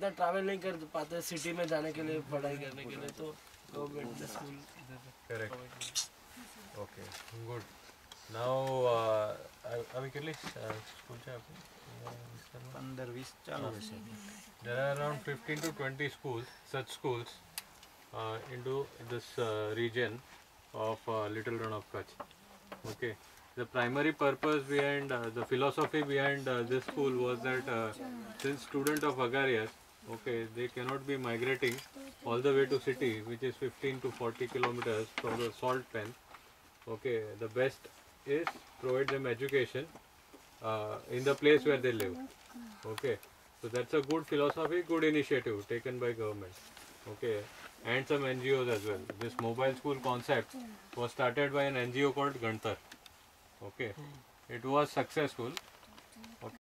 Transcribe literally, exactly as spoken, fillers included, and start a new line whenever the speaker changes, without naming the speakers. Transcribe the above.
इतना ट्रैवल नहीं कर पाते सिटी में जाने के लिए पढ़ाई करने के लिए, तो गवर्नमेंट ने स्कूल इधर
करेक्ट. Okay, good. नाउ अभी કેટલી સ્કૂલ છે આપણી
पंद्रह बीस ચાલુ હશે.
There are around fifteen to twenty schools, such schools uh, into this uh, region of uh, Little Run of Kutch. Okay, the primary purpose behind uh, the philosophy behind uh, this school was that uh, since student of Agariyas, okay, they cannot be migrating all the way to city, which is fifteen to forty kilometers from the salt pen. Okay, the best is provide them education uh, in the place where they live. Okay, so that's a good philosophy, good initiative taken by government. Okay, and some N G Os as well. This mobile school concept was started by an N G O called Gantar. Okay, it was successful.